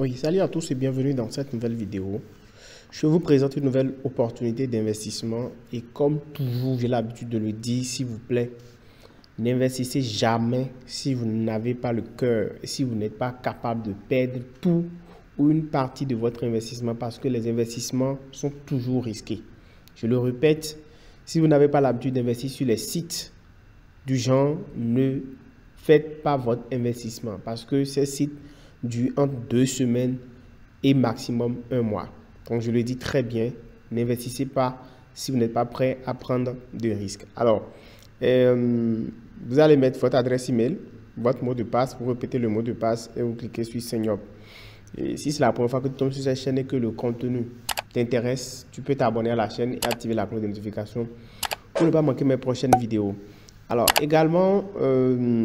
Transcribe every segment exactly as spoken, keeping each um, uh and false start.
Oui, salut à tous et bienvenue dans cette nouvelle vidéo. Je vous présente une nouvelle opportunité d'investissement et comme toujours, j'ai l'habitude de le dire, s'il vous plaît, n'investissez jamais si vous n'avez pas le cœur et si vous n'êtes pas capable de perdre tout ou une partie de votre investissement parce que les investissements sont toujours risqués. Je le répète, si vous n'avez pas l'habitude d'investir sur les sites du genre, ne faites pas votre investissement parce que ces sites durent entre deux semaines et maximum un mois. Donc, je le dis très bien, n'investissez pas si vous n'êtes pas prêt à prendre de risques. Alors, euh, vous allez mettre votre adresse email, votre mot de passe, vous répétez le mot de passe et vous cliquez sur Sign Up. Et si c'est la première fois que tu tombes sur cette chaîne et que le contenu t'intéresse, tu peux t'abonner à la chaîne et activer la cloche de notification pour ne pas manquer mes prochaines vidéos. Alors, également, euh,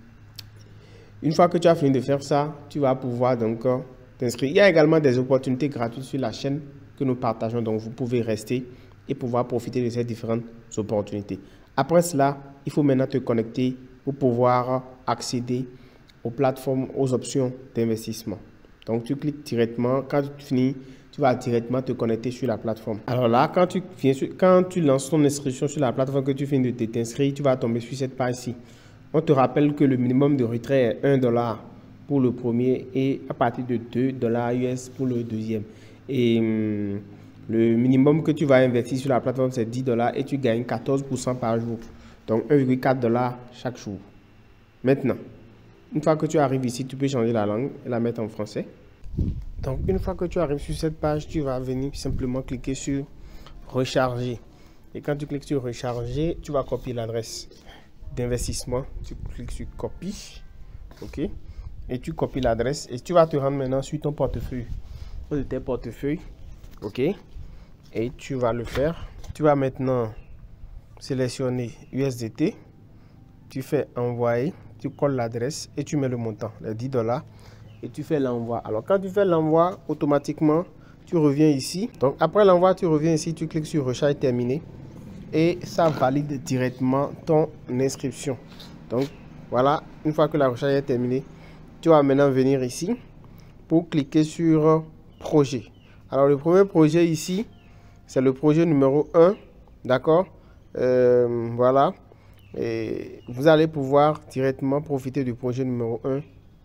une fois que tu as fini de faire ça, tu vas pouvoir donc euh, t'inscrire. Il y a également des opportunités gratuites sur la chaîne que nous partageons, donc vous pouvez rester et pouvoir profiter de ces différentes opportunités. Après cela, il faut maintenant te connecter pour pouvoir accéder aux plateformes, aux options d'investissement. Donc, tu cliques directement. Quand tu finis, tu vas directement te connecter sur la plateforme. Alors là, quand tu, viens sur, quand tu lances ton inscription sur la plateforme que tu finis de t'inscrire, tu vas tomber sur cette page-ci. On te rappelle que le minimum de retrait est un dollar pour le premier et à partir de deux dollars U S pour le deuxième. Et hum, le minimum que tu vas investir sur la plateforme, c'est dix dollars et tu gagnes quatorze pour cent par jour. Donc un virgule quatre dollars chaque jour. Maintenant, une fois que tu arrives ici, tu peux changer la langue et la mettre en français. Donc une fois que tu arrives sur cette page, tu vas venir simplement cliquer sur recharger. Et quand tu cliques sur recharger, tu vas copier l'adresse d'investissement. Tu cliques sur copie. OK. Et tu copies l'adresse et tu vas te rendre maintenant sur ton portefeuille. De tes portefeuilles. OK. Et tu vas le faire. Tu vas maintenant sélectionner U S D T. Tu fais envoyer. Tu colles l'adresse et tu mets le montant, les dix dollars. Et tu fais l'envoi. Alors, quand tu fais l'envoi, automatiquement, tu reviens ici. Donc, après l'envoi, tu reviens ici, tu cliques sur recharge terminé. Et ça valide directement ton inscription. Donc, voilà, une fois que la recharge est terminée, tu vas maintenant venir ici pour cliquer sur projet. Alors, le premier projet ici, c'est le projet numéro un. D'accord? euh, Voilà. Et vous allez pouvoir directement profiter du projet numéro un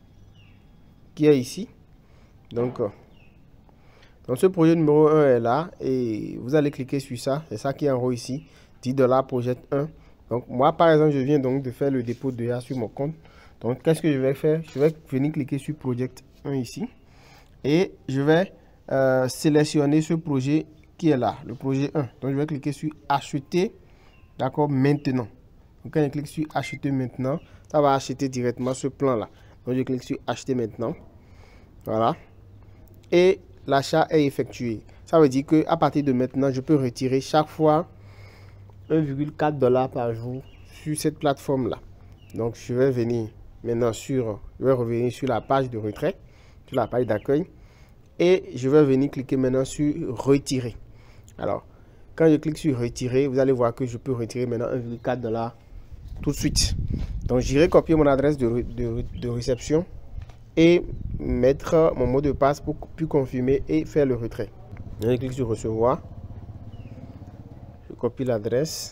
qui est ici. Donc, donc ce projet numéro un est là et vous allez cliquer sur ça. C'est ça qui est en haut ici. dix dollars projet un. Donc, moi, par exemple, je viens donc de faire le dépôt de R sur mon compte. Donc, qu'est-ce que je vais faire? Je vais venir cliquer sur Project un ici. Et je vais euh, sélectionner ce projet qui est là, le projet un. Donc, je vais cliquer sur Acheter. D'accord, maintenant. Donc, quand je clique sur Acheter maintenant, ça va acheter directement ce plan-là. Donc, je clique sur Acheter maintenant. Voilà. Et l'achat est effectué. Ça veut dire qu'à partir de maintenant, je peux retirer chaque fois un virgule quatre dollars par jour sur cette plateforme-là. Donc, je vais venir maintenant sur, je vais revenir sur la page de retrait, sur la page d'accueil. Et je vais venir cliquer maintenant sur Retirer. Alors, quand je clique sur Retirer, vous allez voir que je peux retirer maintenant un virgule quatre dollars tout de suite. Donc, j'irai copier mon adresse de, de, de réception et mettre mon mot de passe pour puis confirmer et faire le retrait. Je clique sur Recevoir. Je copie l'adresse.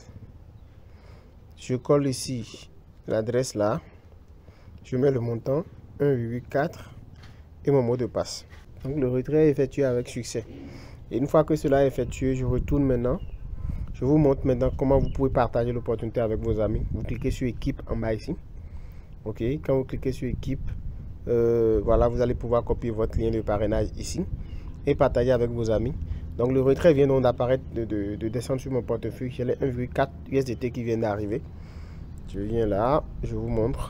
Je colle ici l'adresse là. Je mets le montant un virgule quatre et mon mot de passe. Donc, le retrait est effectué avec succès. Et une fois que cela est effectué, je retourne maintenant. Je vous montre maintenant comment vous pouvez partager l'opportunité avec vos amis. Vous cliquez sur équipe en bas ici. OK. Quand vous cliquez sur équipe, euh, voilà, vous allez pouvoir copier votre lien de parrainage ici et partager avec vos amis. Donc, le retrait vient donc d'apparaître, de, de, de descendre sur mon portefeuille. J'ai les un virgule quatre U S D T qui viennent d'arriver. Je viens là, je vous montre.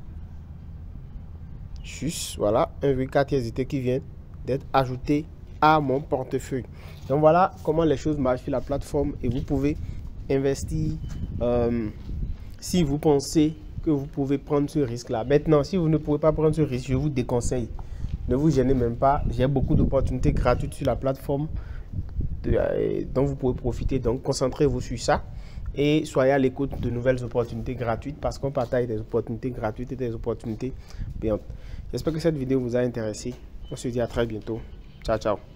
Juste, voilà, un virgule quatre U S D T qui vient d'être ajouté à mon portefeuille. Donc voilà comment les choses marchent sur la plateforme et vous pouvez investir euh, si vous pensez que vous pouvez prendre ce risque là. Maintenant, si vous ne pouvez pas prendre ce risque, je vous déconseille, ne vous gênez même pas. J'ai beaucoup d'opportunités gratuites sur la plateforme de, euh, dont vous pouvez profiter. Donc concentrez-vous sur ça et soyez à l'écoute de nouvelles opportunités gratuites parce qu'on partage des opportunités gratuites et des opportunités payantes. J'espère que cette vidéo vous a intéressé. On se dit à très bientôt. Ciao, ciao.